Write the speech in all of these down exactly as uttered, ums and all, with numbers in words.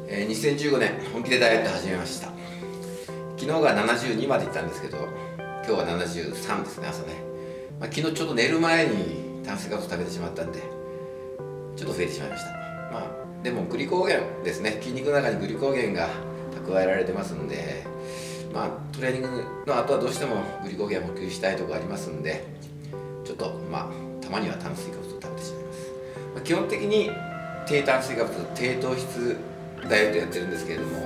えー、にせんじゅうごねん本気でダイエット始めました。昨日がななじゅうにまでいったんですけど、今日はななじゅうさんですね、朝ね。まあ、昨日ちょっと寝る前に炭水化物食べてしまったんでちょっと増えてしまいました。まあでもグリコーゲンですね、筋肉の中にグリコーゲンが蓄えられてますんで、まあトレーニングの後はどうしてもグリコーゲンを補給したいところありますんで、ちょっとまあたまには炭水化物を食べてしまいます。まあ、基本的に低炭水化物低糖質ダイエットやってるんですけれども、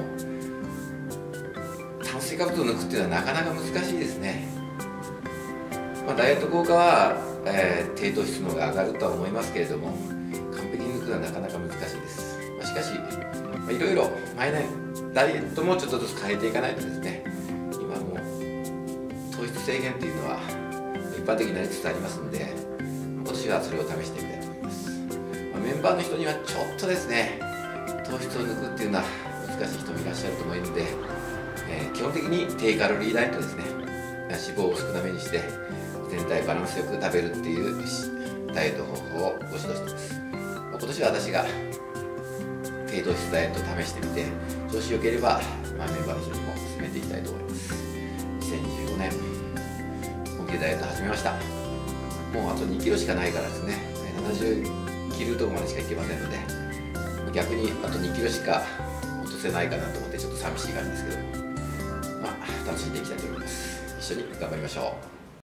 炭水化物を抜くっていうのはなかなか難しいですね。まあ、ダイエット効果は、えー、低糖質の方が上がるとは思いますけれども、完璧に抜くのはなかなか難しいです。まあ、しかし、まあ、いろいろ毎年ダイエットもちょっとずつ変えていかないとですね、今もう糖質制限っていうのは一般的になりつつありますので、今年はそれを試してみたいと思います。まあ、メンバーの人にはちょっとですね、糖質を抜くっていうのは難しい人もいらっしゃると思うので、えー、基本的に低カロリーダイエットですね。脂肪を少なめにして全体バランスよく食べるっていうダイエット方法をご指導しています。まあ、今年は私が低糖質ダイエットを試してみて調子良ければ、まあ、メンバーの人にも進めていきたいと思います。にせんじゅうごねん本気でダイエット始めました。もうあとにキロしかないからですね、ななじゅう切るところまでしかいけませんので、逆にあとにキロしか落とせないかなと思ってちょっと寂しい感じですけど、まあ楽しんでいきたいと思います。一緒に頑張りましょう。